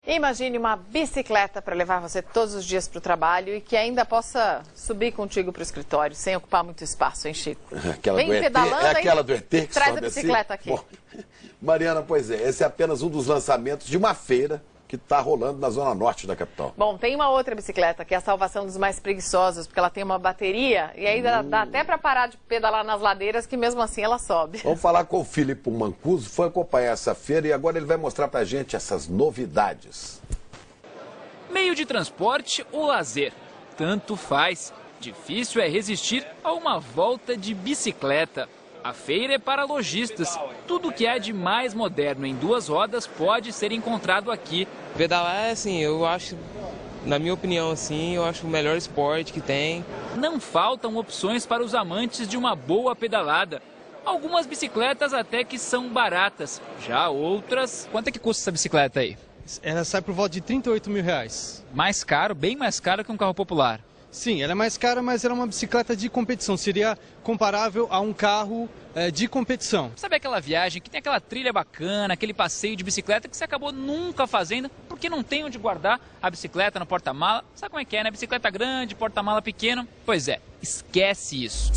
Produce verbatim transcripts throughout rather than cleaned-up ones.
Imagine uma bicicleta para levar você todos os dias para o trabalho e que ainda possa subir contigo para o escritório sem ocupar muito espaço, hein, Chico? Aquela Vem do E T, pedalando, é aquela hein? do E T que Traz sobe a bicicleta assim. aqui. Bom, Mariana, pois é, esse é apenas um dos lançamentos de uma feira que está rolando na zona norte da capital. Bom, tem uma outra bicicleta que é a salvação dos mais preguiçosos, porque ela tem uma bateria e aí dá, Hum. dá até para parar de pedalar nas ladeiras, que mesmo assim ela sobe. Vamos falar com o Filipe Mancuso, foi acompanhar essa feira e agora ele vai mostrar pra gente essas novidades. Meio de transporte ou lazer, tanto faz. Difícil é resistir a uma volta de bicicleta. A feira é para lojistas. Tudo que há de mais moderno em duas rodas pode ser encontrado aqui. Pedalar, assim, eu acho, na minha opinião, assim, eu acho o melhor esporte que tem. Não faltam opções para os amantes de uma boa pedalada. Algumas bicicletas até que são baratas, já outras... Quanto é que custa essa bicicleta aí? Ela sai por volta de trinta e oito mil reais. Mais caro, bem mais caro que um carro popular. Sim, ela é mais cara, mas ela é uma bicicleta de competição. Seria comparável a um carro é, de competição. Sabe aquela viagem que tem aquela trilha bacana, aquele passeio de bicicleta que você acabou nunca fazendo porque não tem onde guardar a bicicleta no porta-mala? Sabe como é que é, né? Bicicleta grande, porta-mala pequeno. Pois é, esquece isso.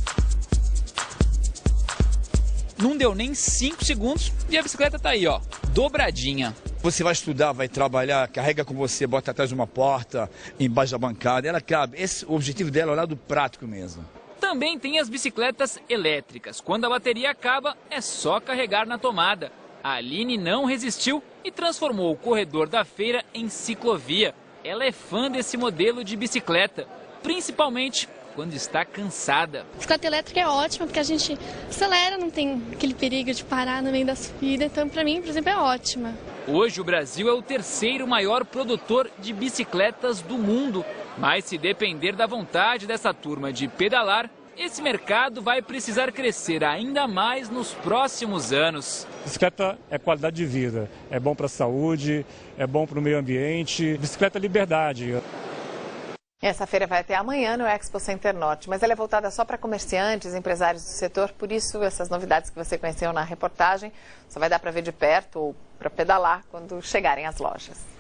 Não deu nem cinco segundos e a bicicleta tá aí, ó, dobradinha. Você vai estudar, vai trabalhar, carrega com você, bota atrás de uma porta, embaixo da bancada, ela cabe. Esse, o objetivo dela é o lado prático mesmo. Também tem as bicicletas elétricas. Quando a bateria acaba, é só carregar na tomada. A Aline não resistiu e transformou o corredor da feira em ciclovia. Ela é fã desse modelo de bicicleta, principalmente quando está cansada. A bicicleta elétrica é ótima porque a gente acelera, não tem aquele perigo de parar no meio da subida. Então, para mim, por exemplo, é ótima. Hoje o Brasil é o terceiro maior produtor de bicicletas do mundo. Mas se depender da vontade dessa turma de pedalar, esse mercado vai precisar crescer ainda mais nos próximos anos. Bicicleta é qualidade de vida, é bom para a saúde, é bom para o meio ambiente. Bicicleta é liberdade. Essa feira vai até amanhã no Expo Center Norte, mas ela é voltada só para comerciantes, empresários do setor, por isso essas novidades que você conheceu na reportagem só vai dar para ver de perto ou para pedalar quando chegarem às lojas.